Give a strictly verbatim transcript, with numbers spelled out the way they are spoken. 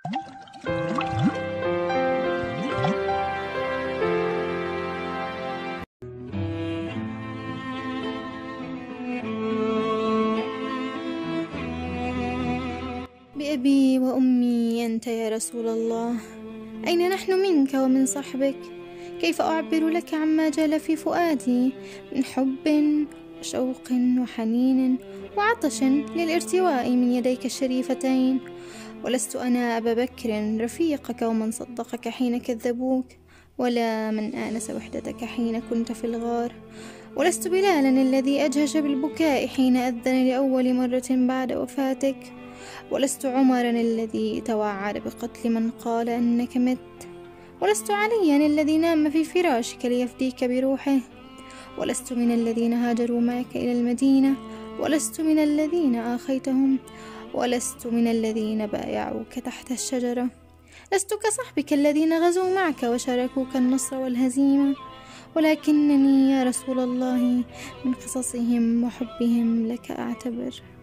بأبي وأمي أنت يا رسول الله، أين نحن منك ومن صحبك؟ كيف أعبر لك عما جال في فؤادي من حب وشوق وحنين وعطش للارتواء من يديك الشريفتين؟ ولست أنا أبا بكر رفيقك ومن صدقك حين كذبوك، ولا من آنس وحدتك حين كنت في الغار، ولست بلالا الذي أجهش بالبكاء حين أذن لأول مرة بعد وفاتك، ولست عمرا الذي توعد بقتل من قال أنك مت، ولست عليا الذي نام في فراشك ليفديك بروحه، ولست من الذين هاجروا معك إلى المدينة، ولست من الذين آخيتهم، ولست من الذين بايعوك تحت الشجرة، لست كصحبك الذين غزوا معك وشاركوك النصر والهزيمة، ولكنني يا رسول الله من قصصهم وحبهم لك أعتبر.